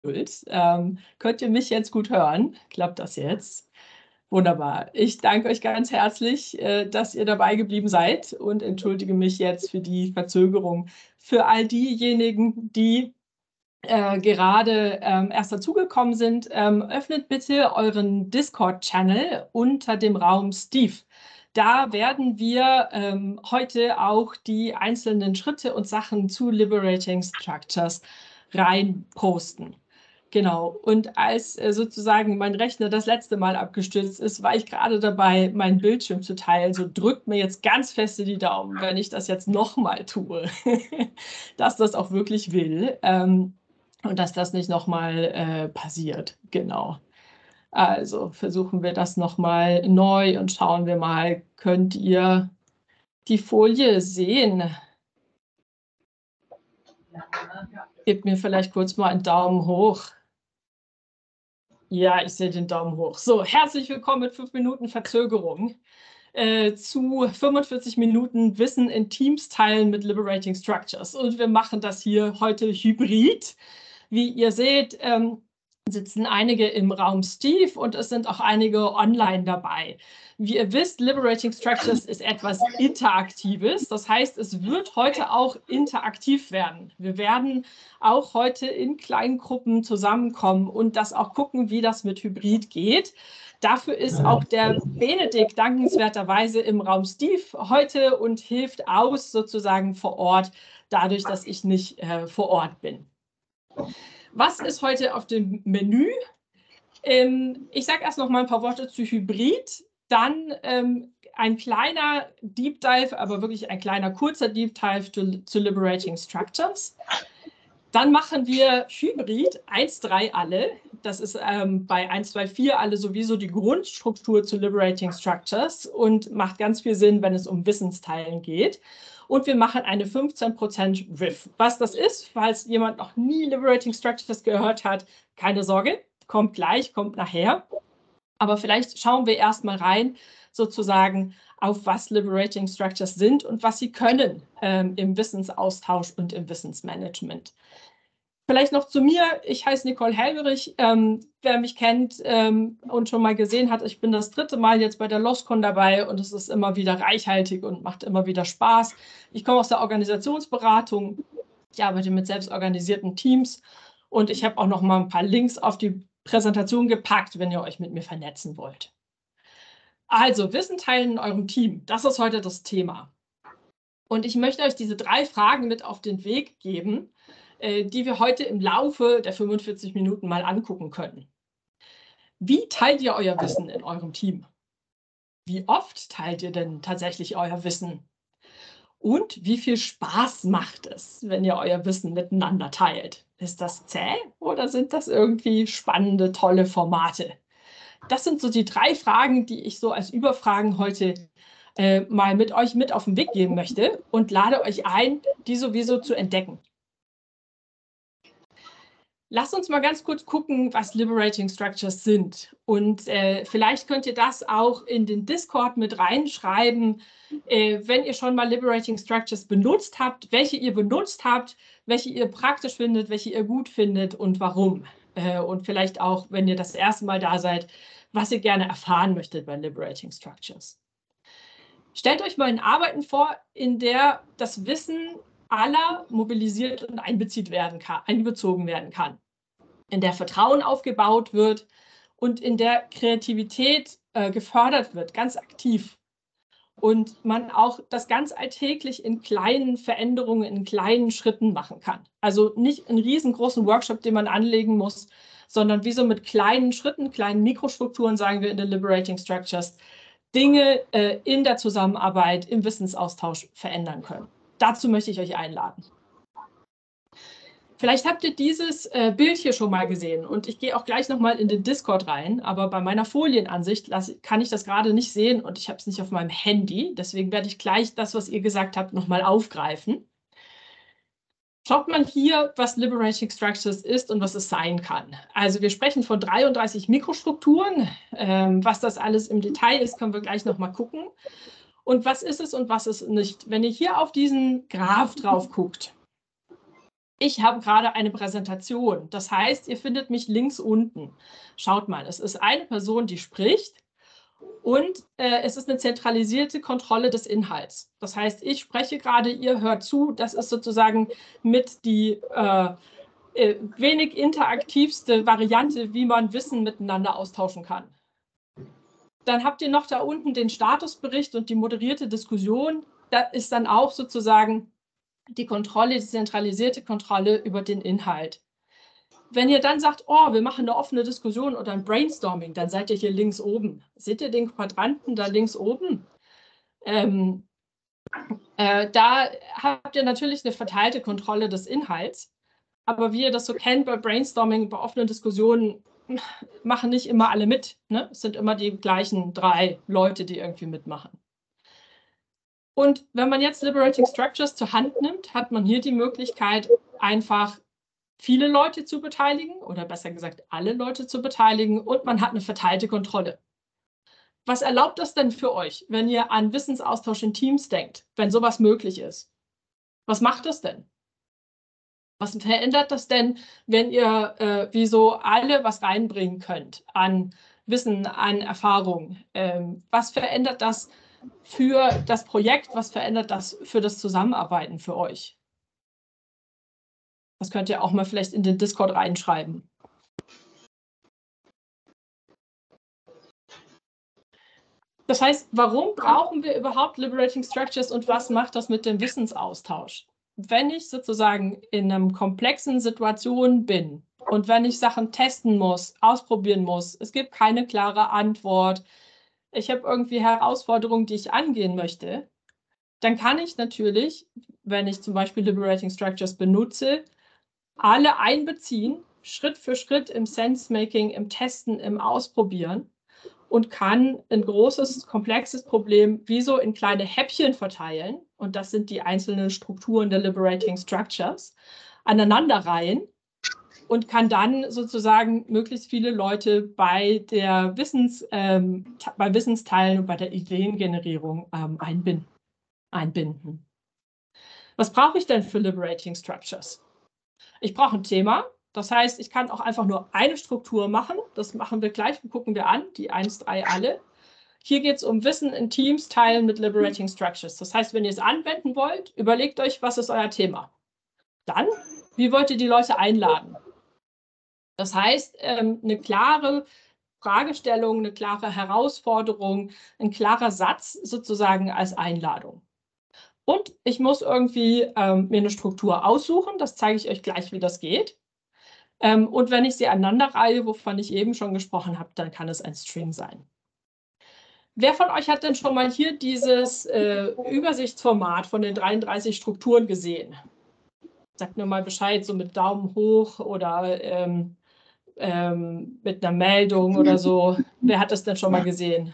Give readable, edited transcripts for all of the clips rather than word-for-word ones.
Könnt ihr mich jetzt gut hören? Klappt das jetzt? Wunderbar. Ich danke euch ganz herzlich, dass ihr dabei geblieben seid und entschuldige mich jetzt für die Verzögerung. Für all diejenigen, die gerade erst dazugekommen sind, öffnet bitte euren Discord-Channel unter dem Raum Steve. Da werden wir heute auch die einzelnen Schritte und Sachen zu Liberating Structures rein posten. Genau, und als sozusagen mein Rechner das letzte Mal abgestürzt ist, war ich gerade dabei, meinen Bildschirm zu teilen. So drückt mir jetzt ganz feste die Daumen, wenn ich das jetzt nochmal tue, dass das auch wirklich will und dass das nicht nochmal passiert. Genau. Also versuchen wir das nochmal neu und schauen wir mal, könnt ihr die Folie sehen? Gebt mir vielleicht kurz mal einen Daumen hoch. Ja, ich sehe den Daumen hoch. So, herzlich willkommen mit 5 Minuten Verzögerung zu 45 Minuten Wissen in Teams teilen mit Liberating Structures. Und wir machen das hier heute hybrid. Wie ihr seht, sitzen einige im Raum Steve und es sind auch einige online dabei. Wie ihr wisst, Liberating Structures ist etwas Interaktives. Das heißt, es wird heute auch interaktiv werden. Wir werden auch heute in kleinen Gruppen zusammenkommen und das auch gucken, wie das mit Hybrid geht. Dafür ist auch der Benedikt dankenswerterweise im Raum Steve heute und hilft aus sozusagen vor Ort, dadurch, dass ich nicht vor Ort bin. Was ist heute auf dem Menü? Ich sage erst noch mal ein paar Worte zu Hybrid, dann ein kleiner Deep Dive, aber wirklich ein kleiner kurzer Deep Dive zu Liberating Structures. Dann machen wir Hybrid 1.3 alle. Das ist bei 1.2.4 alle sowieso die Grundstruktur zu Liberating Structures und macht ganz viel Sinn, wenn es um Wissensteilen geht. Und wir machen eine 15% Riff. Was das ist, falls jemand noch nie Liberating Structures gehört hat, keine Sorge, kommt gleich, kommt nachher. Aber vielleicht schauen wir erst mal rein, sozusagen, auf was Liberating Structures sind und was sie können im Wissensaustausch und im Wissensmanagement. Vielleicht noch zu mir. Ich heiße Nicole Helgerich. Wer mich kennt und schon mal gesehen hat, ich bin das 3. Mal jetzt bei der LOSCON dabei und es ist immer wieder reichhaltig und macht immer wieder Spaß. Ich komme aus der Organisationsberatung. Ich arbeite mit selbstorganisierten Teams und ich habe auch noch mal ein paar Links auf die Präsentation gepackt, wenn ihr euch mit mir vernetzen wollt. Also, Wissen teilen in eurem Team. Das ist heute das Thema. Und ich möchte euch diese 3 Fragen mit auf den Weg geben, die wir heute im Laufe der 45 Minuten mal angucken können. Wie teilt ihr euer Wissen in eurem Team? Wie oft teilt ihr denn tatsächlich euer Wissen? Und wie viel Spaß macht es, wenn ihr euer Wissen miteinander teilt? Ist das zäh oder sind das irgendwie spannende, tolle Formate? Das sind so die 3 Fragen, die ich so als Überfragen heute mal mit euch mit auf den Weg geben möchte und lade euch ein, die sowieso zu entdecken. Lasst uns mal ganz kurz gucken, was Liberating Structures sind. Und vielleicht könnt ihr das auch in den Discord mit reinschreiben, wenn ihr schon mal Liberating Structures benutzt habt, welche ihr benutzt habt, welche ihr praktisch findet, welche ihr gut findet und warum. Und vielleicht auch, wenn ihr das erste Mal da seid, was ihr gerne erfahren möchtet bei Liberating Structures. Stellt euch mal in Arbeiten vor, in der das Wissen aller mobilisiert und einbezogen werden kann, in der Vertrauen aufgebaut wird und in der Kreativität gefördert wird, ganz aktiv. Und man auch das ganz alltäglich in kleinen Veränderungen, in kleinen Schritten machen kann. Also nicht einen riesengroßen Workshop, den man anlegen muss, sondern wie so mit kleinen Schritten, kleinen Mikrostrukturen, sagen wir in den Liberating Structures, Dinge in der Zusammenarbeit, im Wissensaustausch verändern können. Dazu möchte ich euch einladen. Vielleicht habt ihr dieses Bild hier schon mal gesehen und ich gehe auch gleich nochmal in den Discord rein, aber bei meiner Folienansicht kann ich das gerade nicht sehen und ich habe es nicht auf meinem Handy, deswegen werde ich gleich das, was ihr gesagt habt, nochmal aufgreifen. Schaut man hier, was Liberating Structures ist und was es sein kann. Also wir sprechen von 33 Mikrostrukturen. Was das alles im Detail ist, können wir gleich nochmal gucken. Und was ist es und was ist nicht? Wenn ihr hier auf diesen Graph drauf guckt, ich habe gerade eine Präsentation. Das heißt, ihr findet mich links unten. Schaut mal, es ist eine Person, die spricht und es ist eine zentralisierte Kontrolle des Inhalts. Das heißt, ich spreche gerade, ihr hört zu. Das ist sozusagen mit die wenig interaktivste Variante, wie man Wissen miteinander austauschen kann. Dann habt ihr noch da unten den Statusbericht und die moderierte Diskussion. Da ist dann auch sozusagen die Kontrolle, die zentralisierte Kontrolle über den Inhalt. Wenn ihr dann sagt, oh, wir machen eine offene Diskussion oder ein Brainstorming, dann seid ihr hier links oben. Seht ihr den Quadranten da links oben? Da habt ihr natürlich eine verteilte Kontrolle des Inhalts. Aber wie ihr das so kennt bei Brainstorming, bei offenen Diskussionen, machen nicht immer alle mit. Ne? Es sind immer die gleichen 3 Leute, die irgendwie mitmachen. Und wenn man jetzt Liberating Structures zur Hand nimmt, hat man hier die Möglichkeit, einfach viele Leute zu beteiligen oder besser gesagt alle Leute zu beteiligen und man hat eine verteilte Kontrolle. Was erlaubt das denn für euch, wenn ihr an Wissensaustausch in Teams denkt, wenn sowas möglich ist? Was macht das denn? Was verändert das denn, wenn ihr wie so alle was reinbringen könnt an Wissen, an Erfahrung? Was verändert das für das Projekt? Was verändert das für das Zusammenarbeiten für euch? Das könnt ihr auch mal vielleicht in den Discord reinschreiben. Das heißt, warum brauchen wir überhaupt Liberating Structures und was macht das mit dem Wissensaustausch? Wenn ich sozusagen in einer komplexen Situation bin und wenn ich Sachen testen muss, ausprobieren muss, es gibt keine klare Antwort, ich habe irgendwie Herausforderungen, die ich angehen möchte, dann kann ich natürlich, wenn ich zum Beispiel Liberating Structures benutze, alle einbeziehen, Schritt für Schritt im Sense-Making, im Testen, im Ausprobieren und kann ein großes, komplexes Problem wie so in kleine Häppchen verteilen. Und das sind die einzelnen Strukturen der Liberating Structures, aneinanderreihen und kann dann sozusagen möglichst viele Leute bei der bei Wissensteilen und bei der Ideengenerierung einbinden. Was brauche ich denn für Liberating Structures? Ich brauche ein Thema. Das heißt, ich kann auch einfach nur eine Struktur machen. Das machen wir gleich, gucken wir an, die 1, 3 alle. Hier geht es um Wissen in Teams teilen mit Liberating Structures. Das heißt, wenn ihr es anwenden wollt, überlegt euch, was ist euer Thema. Dann, wie wollt ihr die Leute einladen? Das heißt, eine klare Fragestellung, eine klare Herausforderung, ein klarer Satz sozusagen als Einladung. Und ich muss irgendwie mir eine Struktur aussuchen. Das zeige ich euch gleich, wie das geht. Und wenn ich sie aneinanderreihe, wovon ich eben schon gesprochen habe, dann kann es ein String sein. Wer von euch hat denn schon mal hier dieses Übersichtsformat von den 33 Strukturen gesehen? Sagt mir mal Bescheid, so mit Daumen hoch oder mit einer Meldung oder so. Wer hat das denn schon mal gesehen?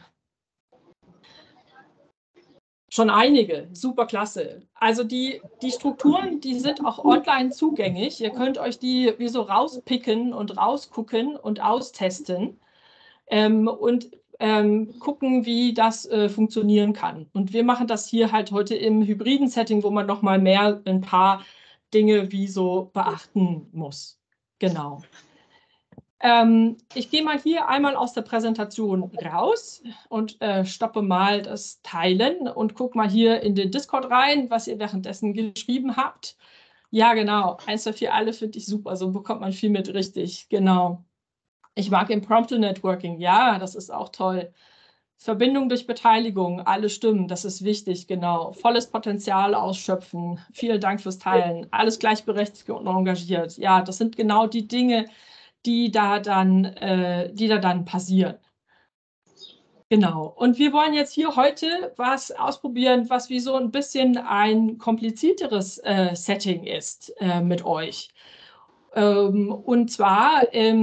Schon einige, super klasse. Also die Strukturen, die sind auch online zugänglich. Ihr könnt euch die wie so rauspicken und rausgucken und austesten und gucken, wie das funktionieren kann. Und wir machen das hier halt heute im hybriden Setting, wo man noch mal mehr ein paar Dinge wie so beachten muss. Genau. Ich gehe mal hier einmal aus der Präsentation raus und stoppe mal das Teilen und gucke mal hier in den Discord rein, was ihr währenddessen geschrieben habt. Ja, genau. 1, 2, 4, alle finde ich super. So bekommt man viel mit, richtig. Genau. Ich mag Impromptu Networking. Ja, das ist auch toll. Verbindung durch Beteiligung, alle Stimmen, das ist wichtig, genau. Volles Potenzial ausschöpfen. Vielen Dank fürs Teilen. Alles gleichberechtigt und engagiert. Ja, das sind genau die Dinge, die da dann passieren. Genau. Und wir wollen jetzt hier heute was ausprobieren, was wie so ein bisschen ein komplizierteres Setting ist mit euch. Und zwar,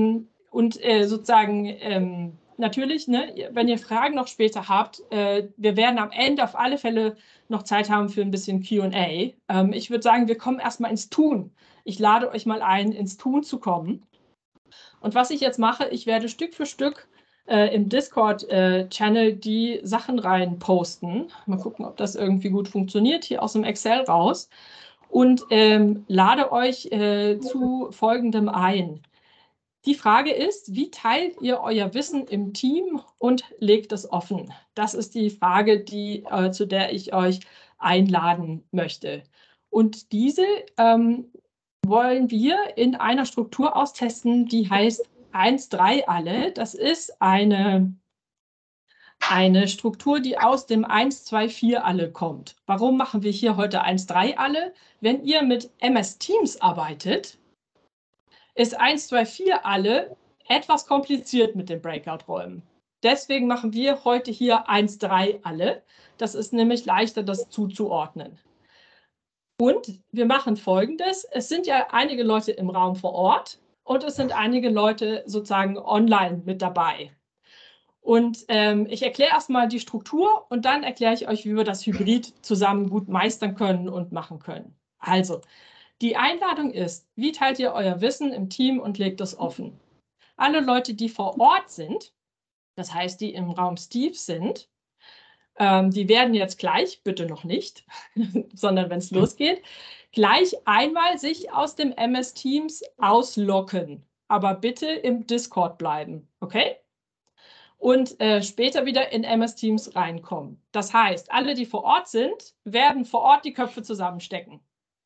sozusagen, natürlich, ne, wenn ihr Fragen noch später habt, wir werden am Ende auf alle Fälle noch Zeit haben für ein bisschen Q&A. Ich würde sagen, wir kommen erstmal ins Tun. Ich lade euch mal ein, ins Tun zu kommen. Und was ich jetzt mache, ich werde Stück für Stück im Discord-Channel die Sachen rein posten. Mal gucken, ob das irgendwie gut funktioniert, hier aus dem Excel raus. und lade euch zu Folgendem ein. Die Frage ist, wie teilt ihr euer Wissen im Team und legt es offen? Das ist die Frage, zu der ich euch einladen möchte. Und diese wollen wir in einer Struktur austesten, die heißt 1-3 alle. Das ist eine Struktur, die aus dem 1-2-4 alle kommt. Warum machen wir hier heute 1-3 alle? Wenn ihr mit MS Teams arbeitet, ist 1-2-4 alle etwas kompliziert mit den Breakout-Räumen. Deswegen machen wir heute hier 1-3 alle. Das ist nämlich leichter, das zuzuordnen. Und wir machen Folgendes. Es sind ja einige Leute im Raum vor Ort und es sind einige Leute sozusagen online mit dabei. Und ich erkläre erstmal die Struktur und dann erkläre ich euch, wie wir das Hybrid zusammen gut meistern können und machen können. Also, die Einladung ist, wie teilt ihr euer Wissen im Team und legt es offen? Alle Leute, die vor Ort sind, das heißt, die im Raum Steve sind, die werden jetzt gleich, bitte noch nicht, sondern wenn es losgeht, gleich einmal sich aus dem MS Teams ausloggen, aber bitte im Discord bleiben, okay? Und später wieder in MS Teams reinkommen. Das heißt, alle, die vor Ort sind, werden vor Ort die Köpfe zusammenstecken.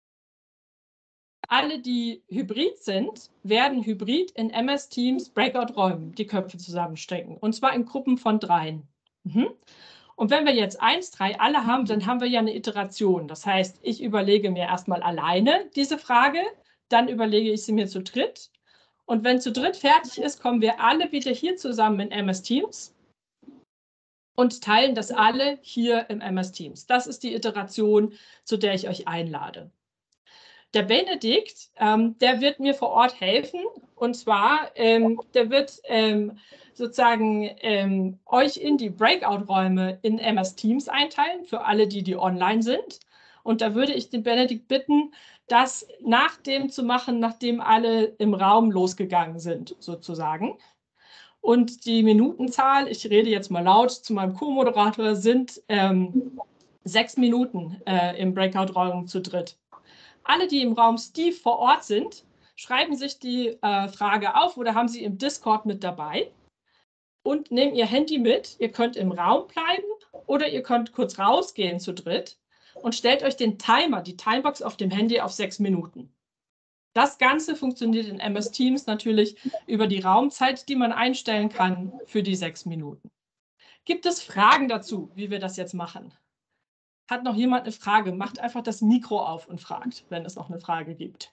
Alle, die hybrid sind, werden hybrid in MS Teams Breakout-Räumen die Köpfe zusammenstecken. Und zwar in Gruppen von 3. Und wenn wir jetzt 1-3 alle haben, dann haben wir ja eine Iteration. Das heißt, ich überlege mir erstmal alleine diese Frage, dann überlege ich sie mir zu dritt. Und wenn zu dritt fertig ist, kommen wir alle wieder hier zusammen in MS Teams und teilen das alle hier im MS Teams. Das ist die Iteration, zu der ich euch einlade. Der Benedikt, der wird mir vor Ort helfen. Und zwar, der wird sozusagen euch in die Breakout-Räume in MS Teams einteilen, für alle, die online sind. Und da würde ich den Benedikt bitten, das nach dem zu machen, nachdem alle im Raum losgegangen sind, sozusagen. Und die Minutenzahl, ich rede jetzt mal laut zu meinem Co-Moderator, sind 6 Minuten im Breakout-Raum zu dritt. Alle, die im Raum Steve vor Ort sind, schreiben sich die Frage auf oder haben sie im Discord mit dabei und nehmen ihr Handy mit. Ihr könnt im Raum bleiben oder ihr könnt kurz rausgehen zu dritt und stellt euch den Timer, die Timebox auf dem Handy auf 6 Minuten. Das Ganze funktioniert in MS Teams natürlich über die Raumzeit, die man einstellen kann für die 6 Minuten. Gibt es Fragen dazu, wie wir das jetzt machen? Hat noch jemand eine Frage? Macht einfach das Mikro auf und fragt, wenn es noch eine Frage gibt.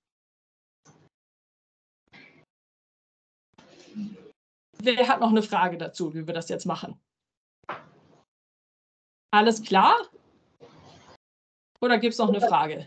Wer hat noch eine Frage dazu, wie wir das jetzt machen? Alles klar? Oder gibt es noch eine Frage?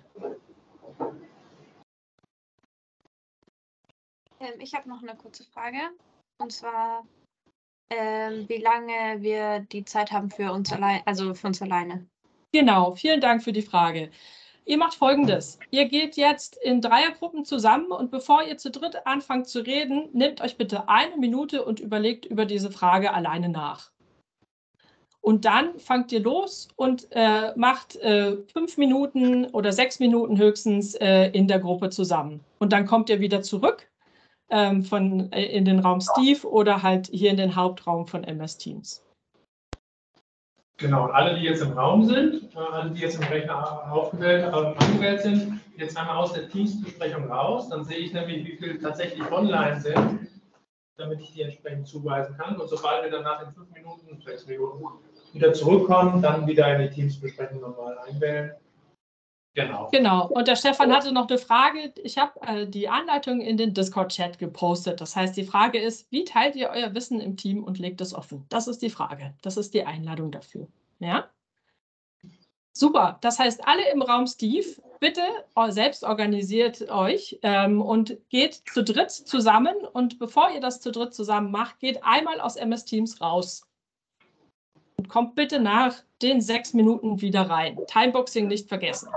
Ich habe noch eine kurze Frage. Und zwar, wie lange wir die Zeit haben für uns allein, also für uns alleine. Genau, vielen Dank für die Frage. Ihr macht Folgendes. Ihr geht jetzt in Dreiergruppen zusammen und bevor ihr zu dritt anfangt zu reden, nehmt euch bitte 1 Minute und überlegt über diese Frage alleine nach. Und dann fangt ihr los und macht 5 Minuten oder 6 Minuten höchstens in der Gruppe zusammen. Und dann kommt ihr wieder zurück in den Raum Steve oder halt hier in den Hauptraum von MS Teams. Genau, und alle, die jetzt im Raum sind, alle, die jetzt im Rechner angewählt sind, jetzt einmal aus der Teams-Besprechung raus. Dann sehe ich nämlich, wie viele tatsächlich online sind, damit ich die entsprechend zuweisen kann. Und sobald wir dann nach den 5 Minuten, 6 Minuten wieder zurückkommen, dann wieder in die Teams-Besprechung nochmal einwählen. Genau. Genau. Und der Stefan hatte noch eine Frage. Ich habe die Anleitung in den Discord-Chat gepostet. Das heißt, die Frage ist, wie teilt ihr euer Wissen im Team und legt es offen? Das ist die Frage. Das ist die Einladung dafür. Ja? Super. Das heißt, alle im Raum Steve, bitte selbst organisiert euch und geht zu dritt zusammen. Und bevor ihr das zu dritt zusammen macht, geht einmal aus MS Teams raus. Und kommt bitte nach den 6 Minuten wieder rein. Timeboxing nicht vergessen.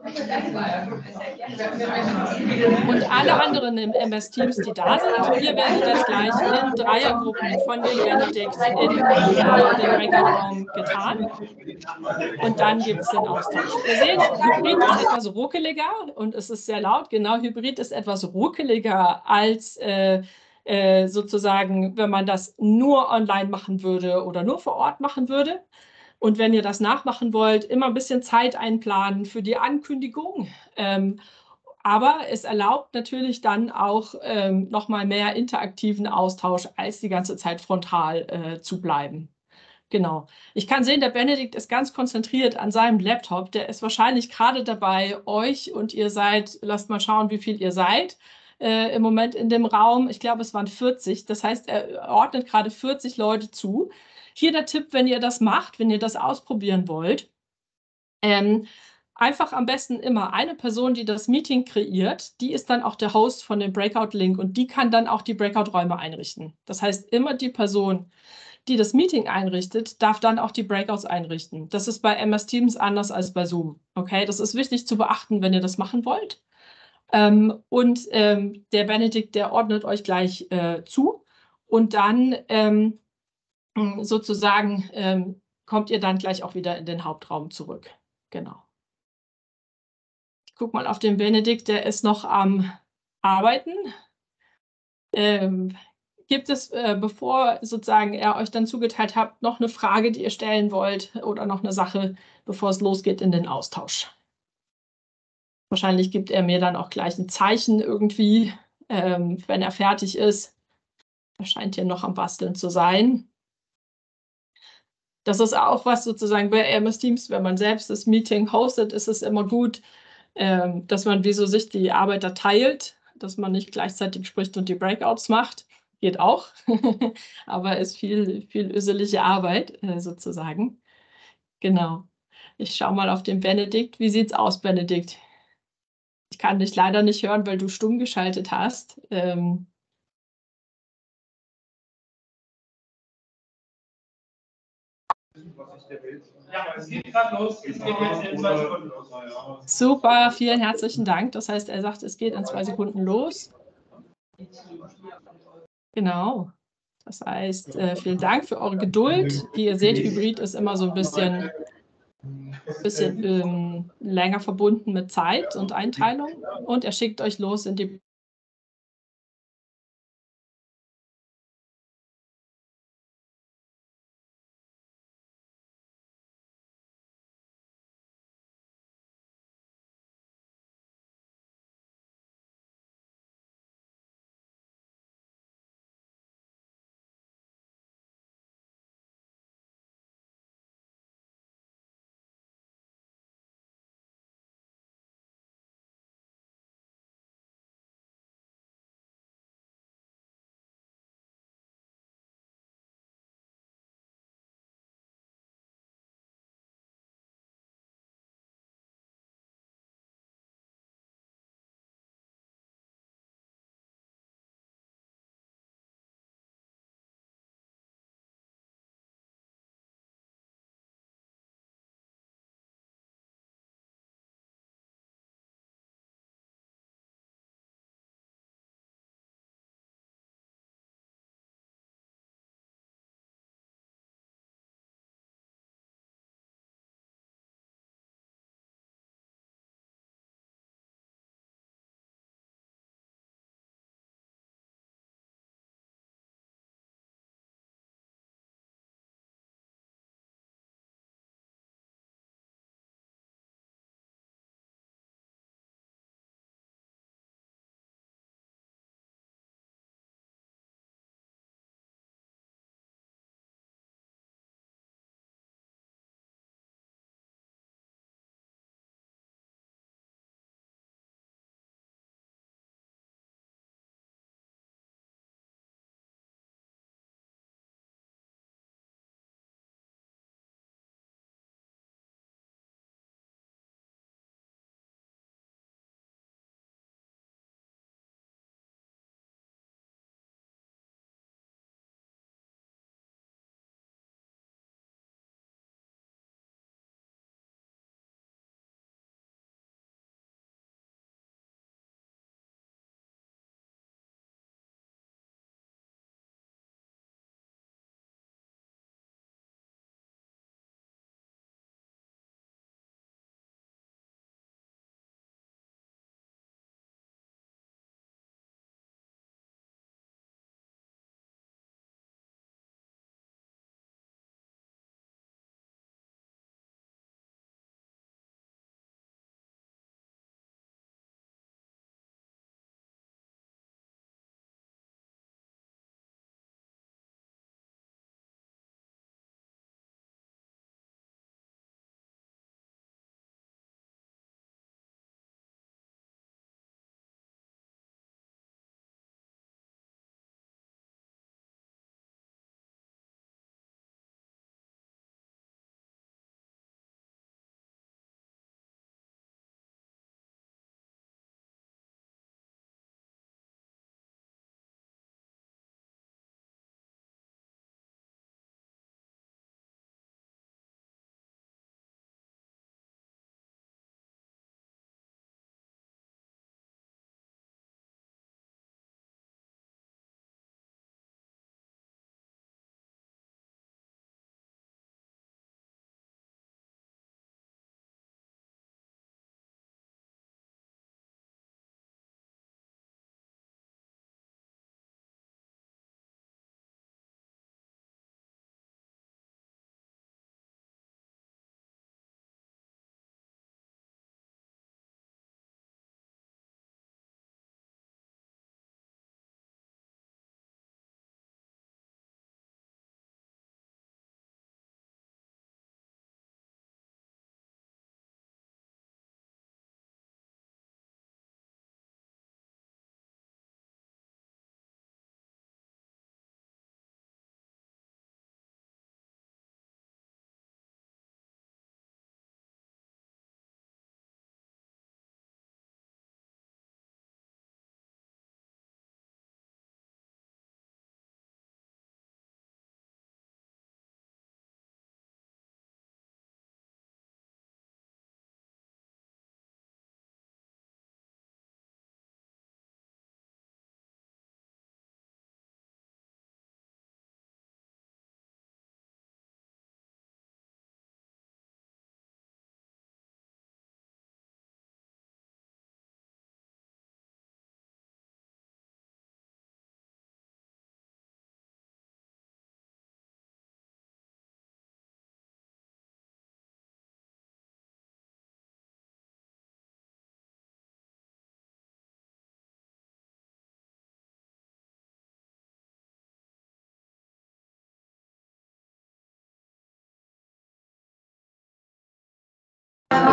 Und alle anderen im MS-Teams, die da sind, ihr werdet jetzt gleich in Dreiergruppen von dem Benedikt in den Breakout-Raum getan. Und dann gibt es den Austausch. Ihr seht, Hybrid ist etwas ruckeliger und es ist sehr laut. Genau, Hybrid ist etwas ruckeliger als sozusagen, wenn man das nur online machen würde oder nur vor Ort machen würde. Und wenn ihr das nachmachen wollt, immer ein bisschen Zeit einplanen für die Ankündigung. Aber es erlaubt natürlich dann auch nochmal mehr interaktiven Austausch, als die ganze Zeit frontal zu bleiben. Genau. Ich kann sehen, der Benedikt ist ganz konzentriert an seinem Laptop. Der ist wahrscheinlich gerade dabei, euch und ihr seid, lasst mal schauen, wie viel ihr seid im Moment in dem Raum. Ich glaube, es waren 40. Das heißt, er ordnet gerade 40 Leute zu. Hier der Tipp, wenn ihr das macht, wenn ihr das ausprobieren wollt, einfach am besten immer eine Person, die das Meeting kreiert, die ist dann auch der Host von dem Breakout-Link und die kann dann auch die Breakout-Räume einrichten. Das heißt, immer die Person, die das Meeting einrichtet, darf dann auch die Breakouts einrichten. Das ist bei MS Teams anders als bei Zoom. Okay, das ist wichtig zu beachten, wenn ihr das machen wollt. Der Benedikt, der ordnet euch gleich zu und dann sozusagen kommt ihr dann gleich auch wieder in den Hauptraum zurück. Genau. Ich gucke mal auf den Benedikt, der ist noch am Arbeiten. Gibt es, bevor sozusagen er euch dann zugeteilt hat, noch eine Frage, die ihr stellen wollt oder noch eine Sache, bevor es losgeht in den Austausch? Wahrscheinlich gibt er mir dann auch gleich ein Zeichen irgendwie, wenn er fertig ist. Er scheint hier noch am Basteln zu sein. Das ist auch was sozusagen bei MS Teams, wenn man selbst das Meeting hostet, ist es immer gut, dass man wie so sich die Arbeit da teilt, dass man nicht gleichzeitig spricht und die Breakouts macht. Geht auch, aber ist viel öselige Arbeit sozusagen. Genau. Ich schaue mal auf den Benedikt. Wie sieht's aus, Benedikt? Ich kann dich leider nicht hören, weil du stumm geschaltet hast. Ja, es geht gerade los. Es geht jetzt in 2 Sekunden los. Super, vielen herzlichen Dank. Das heißt, er sagt, es geht in 2 Sekunden los. Genau. Das heißt, vielen Dank für eure Geduld. Wie ihr seht, Hybrid ist immer so ein bisschen länger verbunden mit Zeit und Einteilung. Und er schickt euch los in die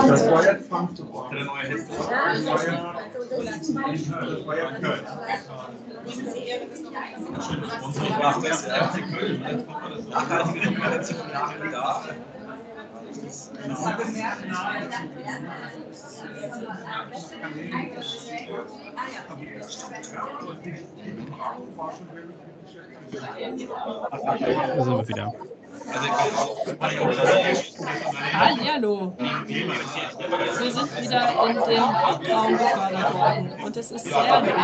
Das war jetzt Frankfurt. Der neue Headset. Unsere Sprache ist der FC Köln. Nachhaltige Regeneration nach Bedarf. Da sind wir wieder. Hallo. Wir sind wieder in den Hauptraum gefördert worden und es ist sehr gut.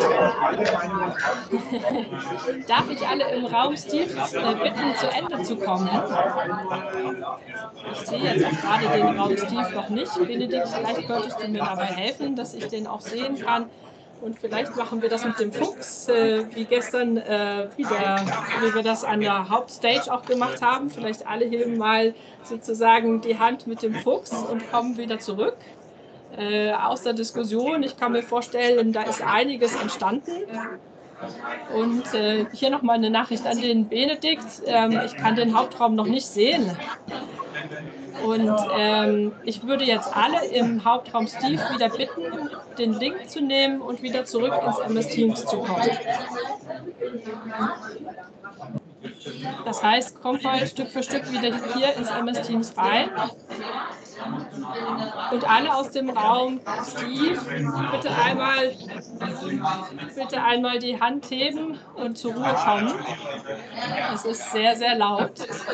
Darf ich alle im Raum Steve bitten, zu Ende zu kommen? Ich sehe jetzt auch gerade den Raum Steve noch nicht. Benedikt, vielleicht könntest du mir dabei helfen, dass ich den auch sehen kann. Und vielleicht machen wir das mit dem Fuchs, wie gestern wie wir das an der Hauptstage auch gemacht haben. Vielleicht alle heben mal sozusagen die Hand mit dem Fuchs und kommen wieder zurück aus der Diskussion. Ich kann mir vorstellen, da ist einiges entstanden. Und hier nochmal eine Nachricht an den Benedikt. Ich kann den Hauptraum noch nicht sehen. Und ich würde jetzt alle im Hauptraum Steve wieder bitten, den Link zu nehmen und wieder zurück ins MS Teams zu kommen. Das heißt, kommt mal Stück für Stück wieder hier ins MS Teams rein. Und alle aus dem Raum Steve, bitte einmal die Hand heben und zur Ruhe kommen. Es ist sehr, sehr laut.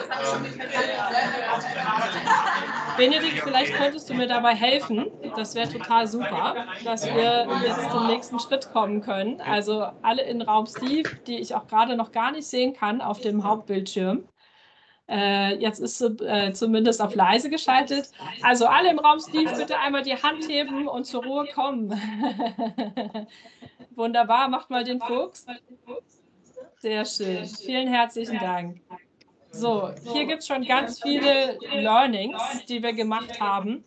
Benedikt, vielleicht könntest du mir dabei helfen. Das wäre total super, dass wir jetzt zum nächsten Schritt kommen können. Also alle in Raum Steve, die ich auch gerade noch gar nicht sehen kann auf dem Hauptbildschirm. Jetzt ist sie zumindest auf leise geschaltet. Also alle im Raum Steve, bitte einmal die Hand heben und zur Ruhe kommen. Wunderbar, macht mal den Fuchs. Sehr schön, vielen herzlichen Dank. So, hier gibt es schon ganz viele Learnings, die wir gemacht haben.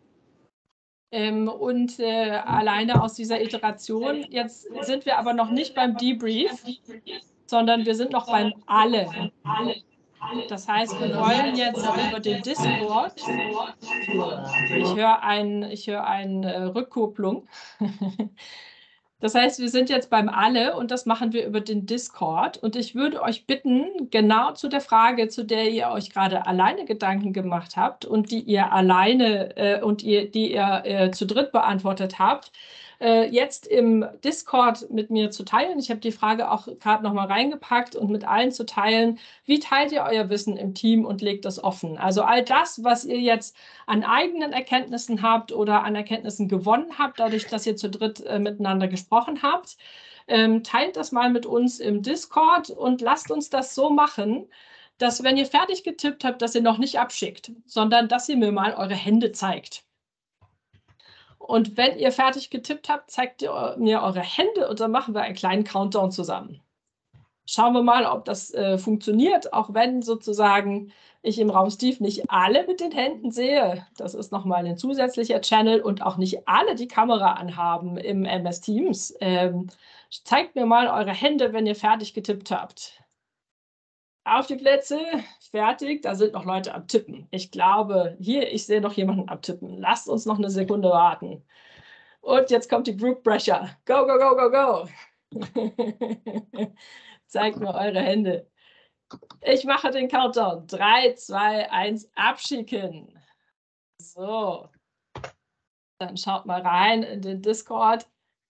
Alleine aus dieser Iteration, jetzt sind wir aber noch nicht beim Debrief, sondern wir sind noch beim Alle. Das heißt, wir wollen jetzt über den Discord, ich höre eine Rückkopplung. Das heißt, wir sind jetzt beim Alle und das machen wir über den Discord. Und ich würde euch bitten, genau zu der Frage, zu der ihr euch gerade alleine Gedanken gemacht habt und die ihr alleine die ihr zu dritt beantwortet habt, jetzt im Discord mit mir zu teilen. Ich habe die Frage auch gerade noch mal reingepackt und mit allen zu teilen. Wie teilt ihr euer Wissen im Team und legt das offen? Also all das, was ihr jetzt an eigenen Erkenntnissen habt oder an Erkenntnissen gewonnen habt, dadurch, dass ihr zu dritt miteinander gesprochen habt, teilt das mal mit uns im Discord und lasst uns das so machen, dass wenn ihr fertig getippt habt, dass ihr noch nicht abschickt, sondern dass ihr mir mal eure Hände zeigt. Und wenn ihr fertig getippt habt, zeigt ihr mir eure Hände und dann machen wir einen kleinen Countdown zusammen. Schauen wir mal, ob das funktioniert, auch wenn sozusagen ich im Raum Steve nicht alle mit den Händen sehe. Das ist nochmal ein zusätzlicher Channel und auch nicht alle die Kamera anhaben im MS Teams. Zeigt mir mal eure Hände, wenn ihr fertig getippt habt. Auf die Plätze, fertig, da sind noch Leute am Tippen. Ich glaube, hier, ich sehe noch jemanden am Tippen. Lasst uns noch eine Sekunde warten. Und jetzt kommt die Group Pressure. Go, go, go, go, go. Zeigt mir eure Hände. Ich mache den Countdown. 3, 2, 1, abschicken. So. Dann schaut mal rein in den Discord.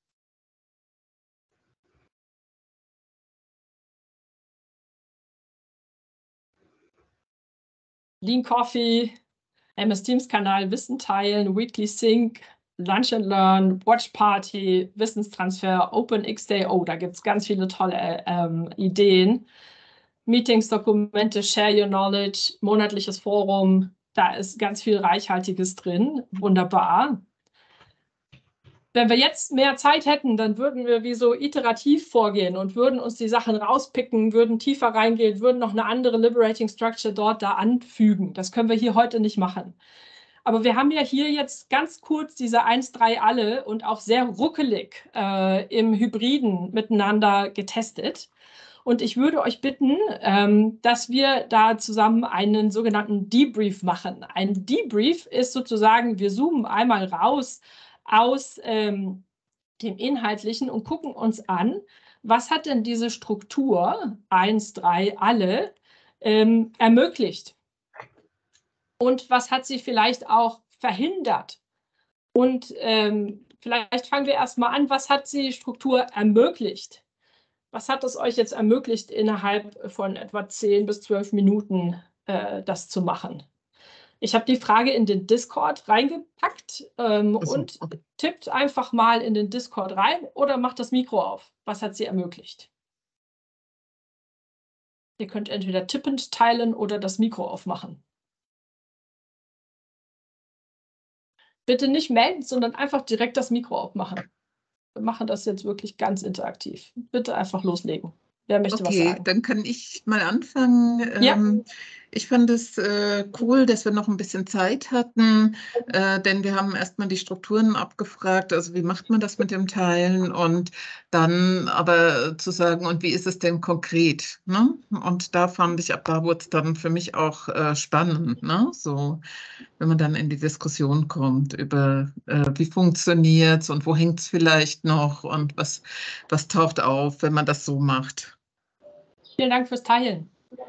Lean Coffee, MS Teams Kanal, Wissen teilen, Weekly Sync, Lunch and Learn, Watch Party, Wissenstransfer, Open X-Day. Oh, da gibt es ganz viele tolle Ideen. Meetings, Dokumente, Share Your Knowledge, monatliches Forum. Da ist ganz viel Reichhaltiges drin. Wunderbar. Wenn wir jetzt mehr Zeit hätten, dann würden wir wie so iterativ vorgehen und würden uns die Sachen rauspicken, würden tiefer reingehen, würden noch eine andere Liberating Structure da anfügen. Das können wir hier heute nicht machen. Aber wir haben ja hier jetzt ganz kurz diese 1-3 alle und auch sehr ruckelig im Hybriden miteinander getestet. Und ich würde euch bitten, dass wir da zusammen einen sogenannten Debrief machen. Ein Debrief ist sozusagen, wir zoomen einmal raus aus dem Inhaltlichen und gucken uns an, was hat denn diese Struktur 1, 3, alle ermöglicht? Und was hat sie vielleicht auch verhindert? Und vielleicht fangen wir erstmal an, was hat die Struktur ermöglicht? Was hat es euch jetzt ermöglicht, innerhalb von etwa 10 bis 12 Minuten das zu machen? Ich habe die Frage in den Discord reingepackt und tippt einfach mal in den Discord rein oder macht das Mikro auf. Was hat sie ermöglicht? Ihr könnt entweder tippend teilen oder das Mikro aufmachen. Bitte nicht melden, sondern einfach direkt das Mikro aufmachen. Wir machen das jetzt wirklich ganz interaktiv. Bitte einfach loslegen. Wer möchte was sagen? Okay, dann kann ich mal anfangen. Ja. Ich fand es cool, dass wir noch ein bisschen Zeit hatten, denn wir haben erstmal die Strukturen abgefragt, also wie macht man das mit dem Teilen und dann aber zu sagen, und wie ist es denn konkret? Ne? Und da fand ich, ab da wurde es dann für mich auch spannend, ne? So, wenn man dann in die Diskussion kommt über wie funktioniert es und wo hängt es vielleicht noch und was taucht auf, wenn man das so macht. Vielen Dank fürs Teilen.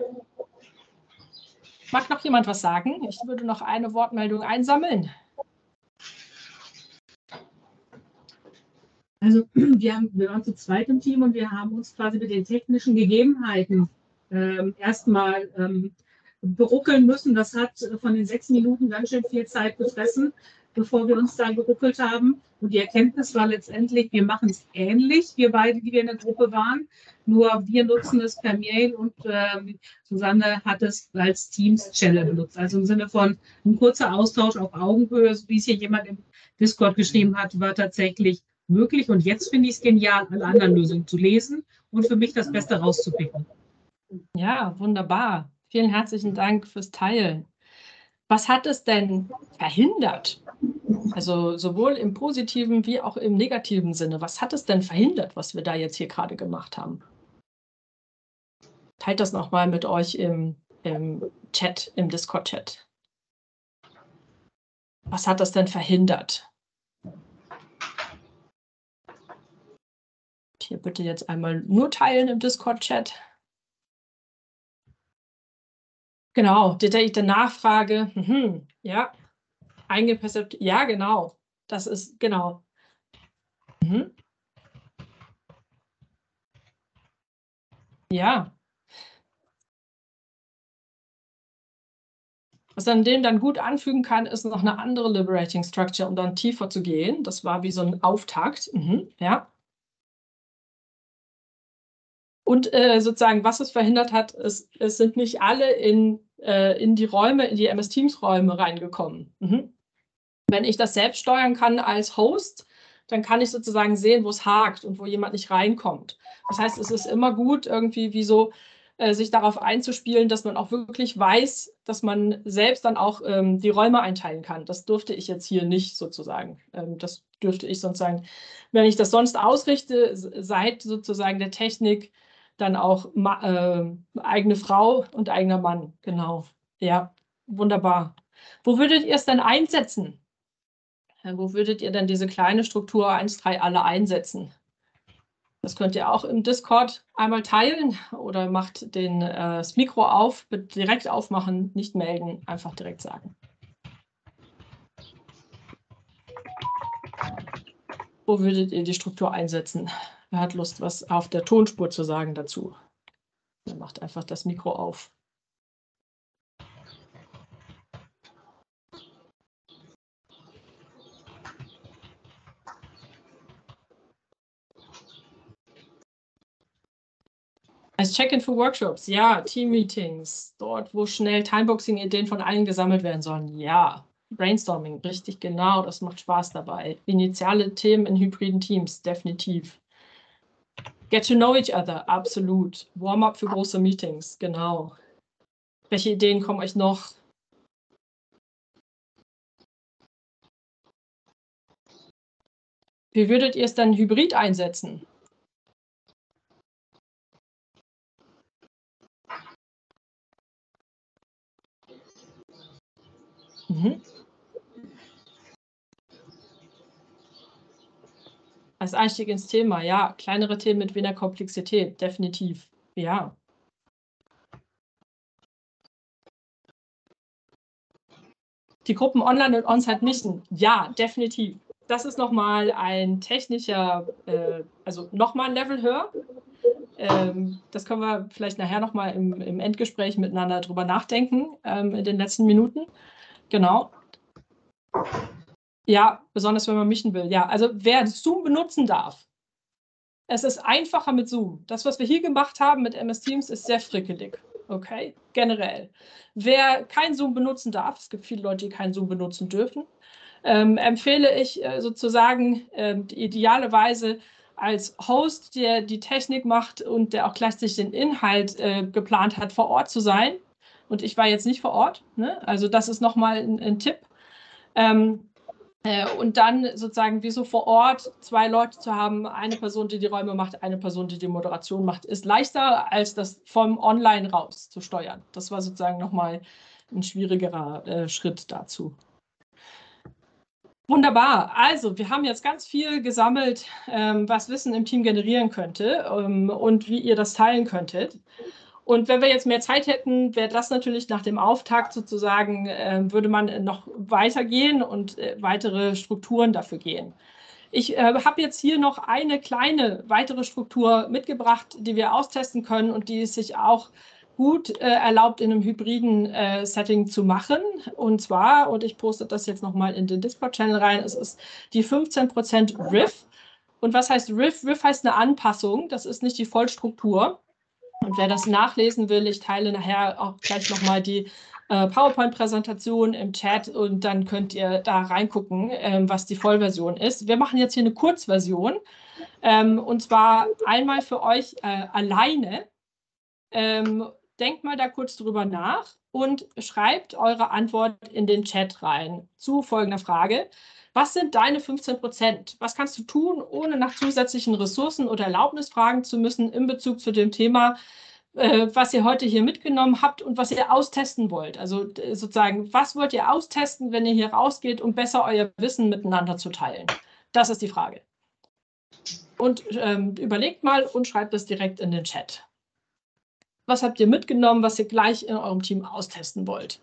Mag noch jemand was sagen? Ich würde noch eine Wortmeldung einsammeln. Also wir waren zu zweit im Team und wir haben uns quasi mit den technischen Gegebenheiten erstmal beruckeln müssen. Das hat von den 6 Minuten ganz schön viel Zeit gefressen, bevor wir uns da geruckelt haben. Und die Erkenntnis war letztendlich, wir machen es ähnlich, wir beide, die wir in der Gruppe waren. Nur wir nutzen es per Mail und Susanne hat es als Teams-Channel benutzt. Also im Sinne von ein kurzer Austausch auf Augenhöhe, so wie es hier jemand im Discord geschrieben hat, war tatsächlich möglich. Und jetzt finde ich es genial, alle anderen Lösungen zu lesen und für mich das Beste rauszupicken. Ja, wunderbar. Vielen herzlichen Dank fürs Teilen. Was hat es denn verhindert? Also sowohl im positiven wie auch im negativen Sinne. Was hat es denn verhindert, was wir da jetzt hier gerade gemacht haben? Teilt das nochmal mit euch im Chat, im Discord-Chat. Was hat das denn verhindert? Hier bitte jetzt einmal nur teilen im Discord-Chat. Genau, detaillierte Nachfrage. Ja, eingeperspektiviert. Ja, genau. Das ist, genau. Ja. Was an dem dann gut anfügen kann, ist noch eine andere Liberating Structure, um dann tiefer zu gehen. Das war wie so ein Auftakt. Ja. Und sozusagen, was es verhindert hat, es sind nicht alle in die Räume, in die MS Teams Räume reingekommen. Wenn ich das selbst steuern kann als Host, dann kann ich sozusagen sehen, wo es hakt und wo jemand nicht reinkommt. Das heißt, es ist immer gut, irgendwie wie so sich darauf einzuspielen, dass man auch wirklich weiß, dass man selbst dann auch die Räume einteilen kann. Das durfte ich jetzt hier nicht sozusagen. Das dürfte ich sonst sagen. Wenn ich das sonst ausrichte, seit sozusagen der Technik, dann auch eigene Frau und eigener Mann. Genau. Ja, wunderbar. Wo würdet ihr es denn einsetzen? Wo würdet ihr denn diese kleine Struktur 1.3 alle einsetzen? Das könnt ihr auch im Discord einmal teilen oder macht das Mikro auf, direkt aufmachen, nicht melden, einfach direkt sagen. Wo würdet ihr die Struktur einsetzen? Wer hat Lust, was auf der Tonspur zu sagen dazu? Dann macht einfach das Mikro auf. Als Check-in für Workshops, ja, Team-Meetings, dort, wo schnell Timeboxing-Ideen von allen gesammelt werden sollen, ja. Brainstorming, richtig, genau, das macht Spaß dabei. Initiale Themen in hybriden Teams, definitiv. Get to know each other, absolut. Warm-up für große Meetings, genau. Welche Ideen kommen euch noch? Wie würdet ihr es dann hybrid einsetzen? Mhm. Als Einstieg ins Thema, ja, kleinere Themen mit weniger Komplexität, definitiv, ja. Die Gruppen online und on-site mischen, ja, definitiv. Das ist nochmal ein technischer, also nochmal ein Level höher. Das können wir vielleicht nachher nochmal im Endgespräch miteinander drüber nachdenken, in den letzten Minuten. Genau. Ja, besonders wenn man mischen will. Ja, also wer Zoom benutzen darf, es ist einfacher mit Zoom. Das, was wir hier gemacht haben mit MS Teams, ist sehr frickelig. Okay, generell. Wer kein Zoom benutzen darf, es gibt viele Leute, die kein Zoom benutzen dürfen, empfehle ich sozusagen idealerweise als Host, der die Technik macht und der auch gleichzeitig den Inhalt geplant hat, vor Ort zu sein. Und ich war jetzt nicht vor Ort, ne? Also das ist nochmal ein Tipp. Und dann sozusagen wie so vor Ort 2 Leute zu haben, eine Person, die die Räume macht, eine Person, die die Moderation macht, ist leichter, als das vom Online raus zu steuern. Das war sozusagen nochmal ein schwierigerer Schritt dazu. Wunderbar. Also wir haben jetzt ganz viel gesammelt, was Wissen im Team generieren könnte und wie ihr das teilen könntet. Und wenn wir jetzt mehr Zeit hätten, wäre das natürlich nach dem Auftakt sozusagen, würde man noch weitergehen und weitere Strukturen dafür gehen. Ich habe jetzt hier noch eine kleine weitere Struktur mitgebracht, die wir austesten können und die es sich auch gut erlaubt, in einem hybriden Setting zu machen. Und zwar, und ich poste das jetzt nochmal in den Discord-Channel rein, es ist die 15% Riff. Und was heißt Riff? Riff heißt eine Anpassung, das ist nicht die Vollstruktur. Und wer das nachlesen will, ich teile nachher auch gleich nochmal die PowerPoint-Präsentation im Chat und dann könnt ihr da reingucken, was die Vollversion ist. Wir machen jetzt hier eine Kurzversion und zwar einmal für euch alleine. Denkt mal da kurz drüber nach und schreibt eure Antwort in den Chat rein zu folgender Frage. Was sind deine 15%? Was kannst du tun, ohne nach zusätzlichen Ressourcen oder Erlaubnis fragen zu müssen in Bezug zu dem Thema, was ihr heute hier mitgenommen habt und was ihr austesten wollt? Also sozusagen, was wollt ihr austesten, wenn ihr hier rausgeht, um besser euer Wissen miteinander zu teilen? Das ist die Frage. Und überlegt mal und schreibt es direkt in den Chat. Was habt ihr mitgenommen, was ihr gleich in eurem Team austesten wollt?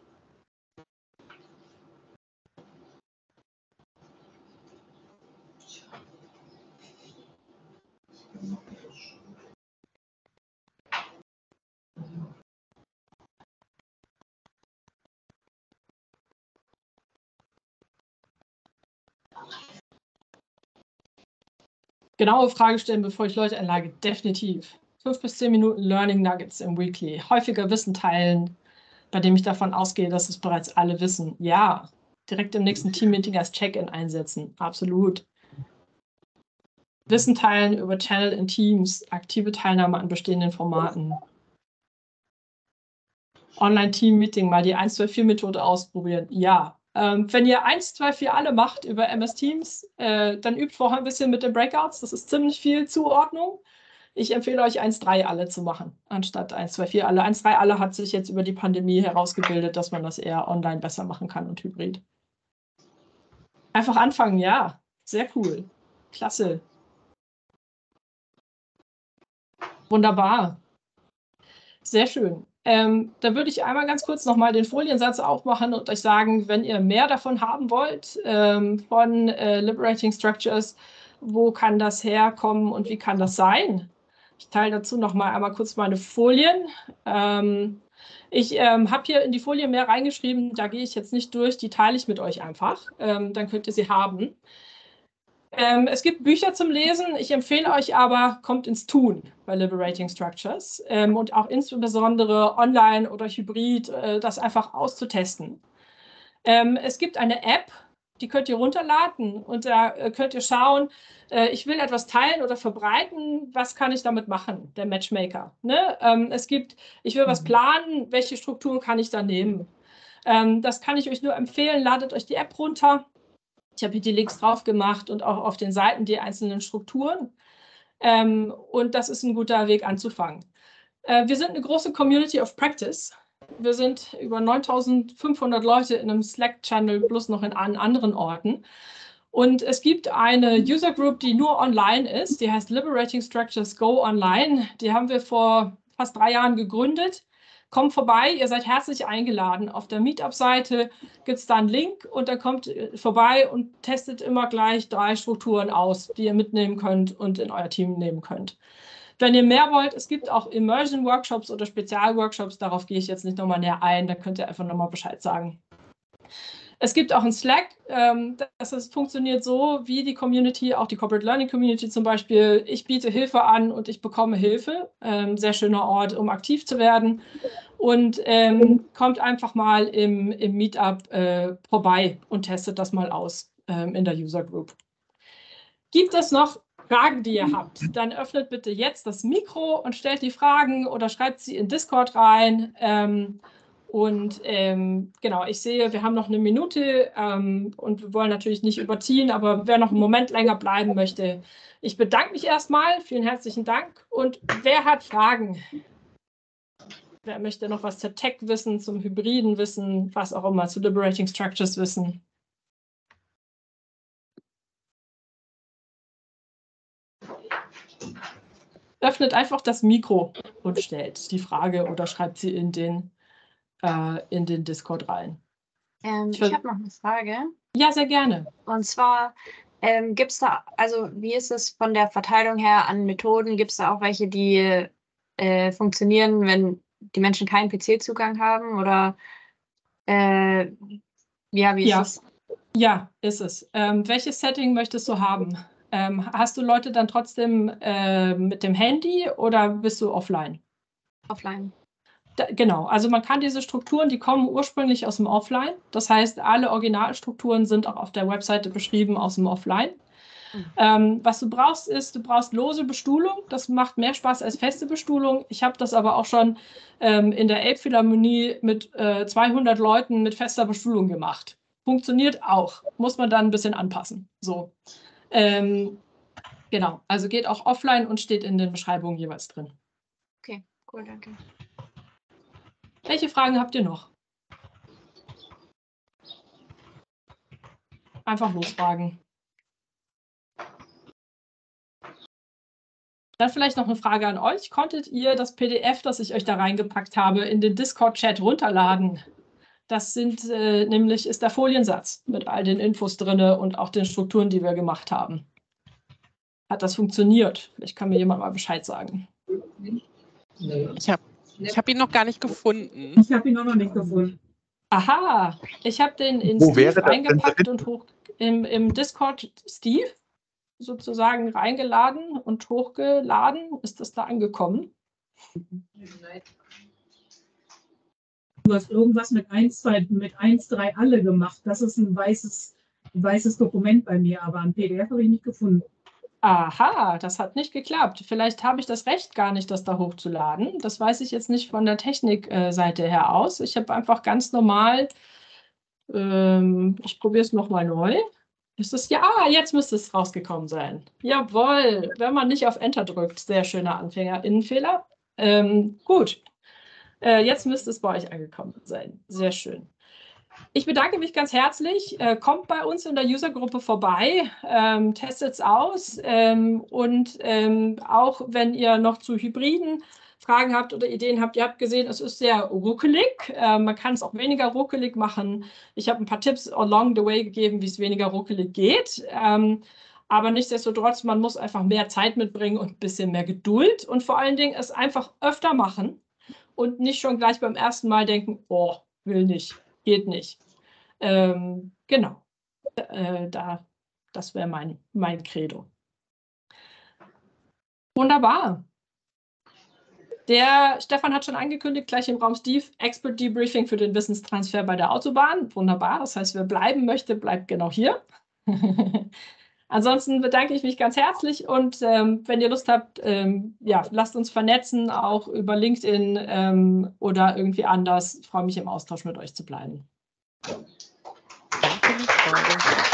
Genaue Frage stellen, bevor ich Leute einlage, definitiv. 5 bis 10 Minuten Learning Nuggets im Weekly. Häufiger Wissen teilen, bei dem ich davon ausgehe, dass es bereits alle wissen. Ja, direkt im nächsten Team-Meeting als Check-in einsetzen. Absolut. Wissen teilen über Channel in Teams, aktive Teilnahme an bestehenden Formaten. Online-Team-Meeting, mal die 1-2-4-Methode ausprobieren. Ja. Wenn ihr 1-2-4 alle macht über MS Teams, dann übt vorher ein bisschen mit den Breakouts. Das ist ziemlich viel Zuordnung. Ich empfehle euch 1-3 alle zu machen, anstatt 1-2-4 alle. 1-3 alle hat sich jetzt über die Pandemie herausgebildet, dass man das eher online besser machen kann und hybrid. Einfach anfangen, ja. Sehr cool. Klasse. Wunderbar. Sehr schön. Da würde ich einmal ganz kurz nochmal den Foliensatz aufmachen und euch sagen, wenn ihr mehr davon haben wollt, von Liberating Structures, wo kann das herkommen und wie kann das sein? Ich teile dazu nochmal einmal kurz meine Folien. Ich habe hier in die Folie mehr reingeschrieben, da gehe ich jetzt nicht durch, die teile ich mit euch einfach. Dann könnt ihr sie haben. Es gibt Bücher zum Lesen. Ich empfehle euch aber, kommt ins Tun bei Liberating Structures und auch insbesondere online oder hybrid, das einfach auszutesten. Es gibt eine App, die könnt ihr runterladen und da könnt ihr schauen, ich will etwas teilen oder verbreiten, was kann ich damit machen, der Matchmaker. Ne? Ich will was planen, welche Strukturen kann ich da nehmen? Das kann ich euch nur empfehlen, ladet euch die App runter. Ich habe hier die Links drauf gemacht und auch auf den Seiten die einzelnen Strukturen. Und das ist ein guter Weg anzufangen. Wir sind eine große Community of Practice. Wir sind über 9.500 Leute in einem Slack-Channel plus noch an anderen Orten. Und es gibt eine User Group, die nur online ist. Die heißt Liberating Structures Go Online. Die haben wir vor fast 3 Jahren gegründet. Kommt vorbei, ihr seid herzlich eingeladen. Auf der Meetup-Seite gibt es da einen Link und dann kommt vorbei und testet immer gleich 3 Strukturen aus, die ihr mitnehmen könnt und in euer Team nehmen könnt. Wenn ihr mehr wollt, es gibt auch Immersion-Workshops oder Spezialworkshops, darauf gehe ich jetzt nicht nochmal näher ein, da könnt ihr einfach nochmal Bescheid sagen. Es gibt auch ein Slack, das funktioniert so wie die Community, auch die Corporate Learning Community zum Beispiel. Ich biete Hilfe an und ich bekomme Hilfe. Sehr schöner Ort, um aktiv zu werden. Und kommt einfach mal im Meetup vorbei und testet das mal aus in der User Group. Gibt es noch Fragen, die ihr habt? Dann öffnet bitte jetzt das Mikro und stellt die Fragen oder schreibt sie in Discord rein. Genau, ich sehe, wir haben noch 1 Minute und wir wollen natürlich nicht überziehen, aber wer noch einen Moment länger bleiben möchte, ich bedanke mich erstmal. Vielen herzlichen Dank. Und wer hat Fragen? Wer möchte noch was zur Tech wissen, zum Hybriden wissen, was auch immer, zu Liberating Structures wissen? Öffnet einfach das Mikro und stellt die Frage oder schreibt sie in den Discord rein. Ich habe noch eine Frage. Ja, sehr gerne. Und zwar gibt es da, also wie ist es von der Verteilung her an Methoden? Gibt es da auch welche, die funktionieren, wenn die Menschen keinen PC-Zugang haben? Oder wie ist es? Ja, ist es. Welches Setting möchtest du haben? Hast du Leute dann trotzdem mit dem Handy oder bist du offline? Offline. Genau, also man kann diese Strukturen, die kommen ursprünglich aus dem Offline. Das heißt, alle Originalstrukturen sind auch auf der Webseite beschrieben aus dem Offline. Was du brauchst, ist, du brauchst lose Bestuhlung. Das macht mehr Spaß als feste Bestuhlung. Ich habe das aber auch schon in der Elbphilharmonie mit 200 Leuten mit fester Bestuhlung gemacht. Funktioniert auch. Muss man dann ein bisschen anpassen. So. Genau, also geht auch offline und steht in den Beschreibungen jeweils drin. Okay, cool, danke. Welche Fragen habt ihr noch? Einfach losfragen. Dann vielleicht noch eine Frage an euch. Konntet ihr das PDF, das ich euch da reingepackt habe, in den Discord-Chat runterladen? Das ist der Foliensatz mit all den Infos drin und auch den Strukturen, die wir gemacht haben. Hat das funktioniert? Vielleicht kann mir jemand mal Bescheid sagen. Ich habe ihn noch gar nicht gefunden. Ich habe ihn auch noch nicht gefunden. Aha, ich habe den in Steve eingepackt und im Discord Steve sozusagen reingeladen und hochgeladen. Ist das da angekommen? Du hast irgendwas mit 1,3 alle gemacht. Das ist ein weißes Dokument bei mir, aber ein PDF habe ich nicht gefunden. Aha, das hat nicht geklappt. Vielleicht habe ich das Recht gar nicht, das da hochzuladen. Das weiß ich jetzt nicht von der Technikseite her aus. Ich habe einfach ganz normal, ich probiere es nochmal neu. Ist es ja, jetzt müsste es rausgekommen sein. Jawohl, wenn man nicht auf Enter drückt. Sehr schöner AnfängerInnenfehler. Gut, jetzt müsste es bei euch angekommen sein. Sehr schön. Ich bedanke mich ganz herzlich. Kommt bei uns in der User-Gruppe vorbei, testet es aus und auch wenn ihr noch zu Hybriden Fragen habt oder Ideen habt, ihr habt gesehen, es ist sehr ruckelig. Man kann es auch weniger ruckelig machen. Ich habe ein paar Tipps along the way gegeben, wie es weniger ruckelig geht. Aber nichtsdestotrotz, man muss einfach mehr Zeit mitbringen und ein bisschen mehr Geduld und vor allen Dingen es einfach öfter machen und nicht schon gleich beim ersten Mal denken, oh, will nicht. Geht nicht. Genau. Das wäre mein Credo. Wunderbar. Der Stefan hat schon angekündigt, gleich im Raum Steve, Expert Debriefing für den Wissenstransfer bei der Autobahn. Wunderbar. Das heißt, wer bleiben möchte, bleibt genau hier. Ansonsten bedanke ich mich ganz herzlich und wenn ihr Lust habt, ja, lasst uns vernetzen, auch über LinkedIn oder irgendwie anders. Ich freue mich, im Austausch mit euch zu bleiben. Danke, Frage.